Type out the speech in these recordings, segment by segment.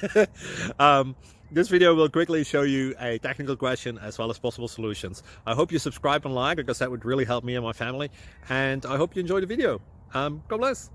This video will quickly show you a technical question as well as possible solutions. I hope you subscribe and like, because that would really help me and my family. And I hope you enjoy the video. God bless.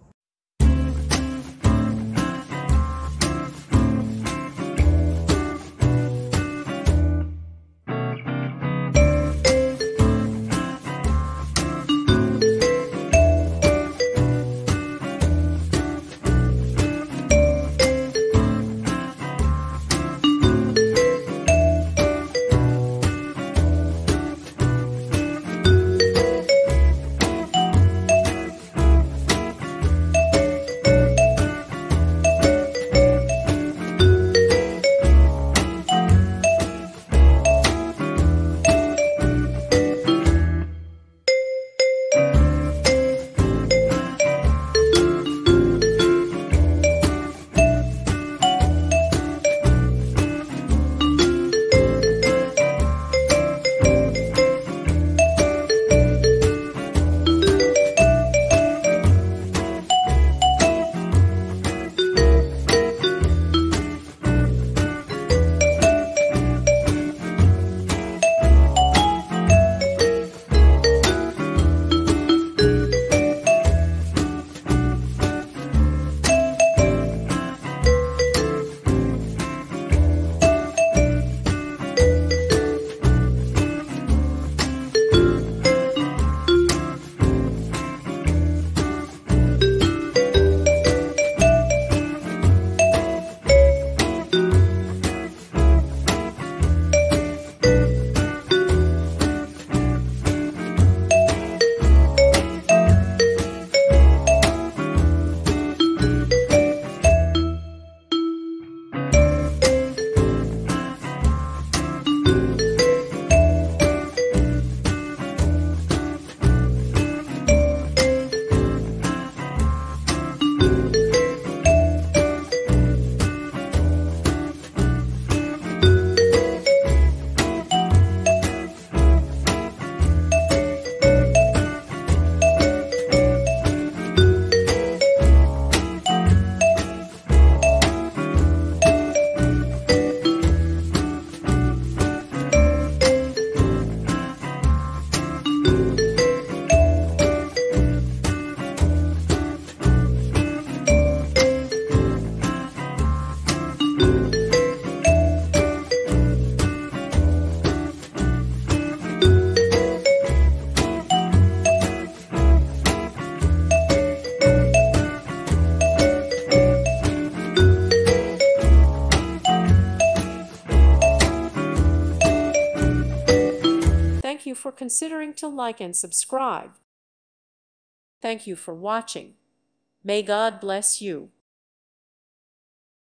Thank you for considering to like and subscribe. Thank you for watching. May God bless you.